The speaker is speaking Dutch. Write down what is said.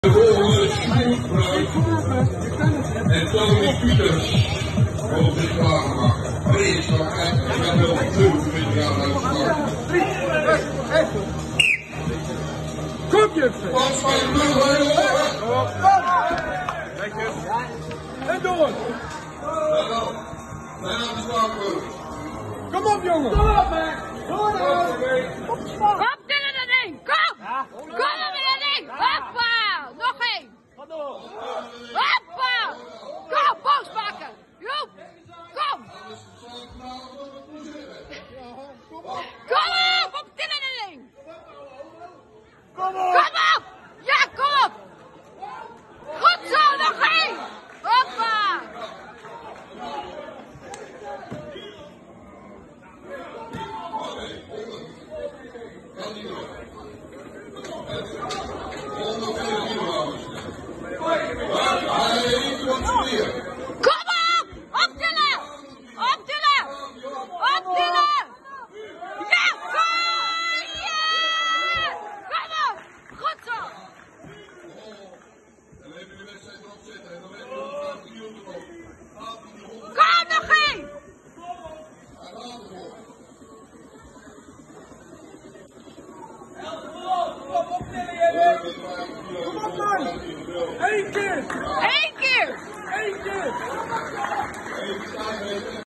De volgende is en Tony Pieters om zich klaar te maken. Prins van Eyck, ik ben wel 22 jaar uit de Kom je! Pas van de En door! de slagbeurt. Kom op, jongen! Kom op, man! Kom tegen dat ding! Kom! Kom op in dat ding! Hoppa! Nog één! Hoppa! Kom, boos pakken! Joep! Kom! Kom op! Op tegen dat ding! Kom op! Ja, kom op! Goed zo, nog één! Hoppa! Kom op! Optillen! Optillen! Optillen! Ja! Kom! Ja! Kom op! Goed zo! Kom nog één! Kom op, man! Eén keer! Eén keer! Eén keer!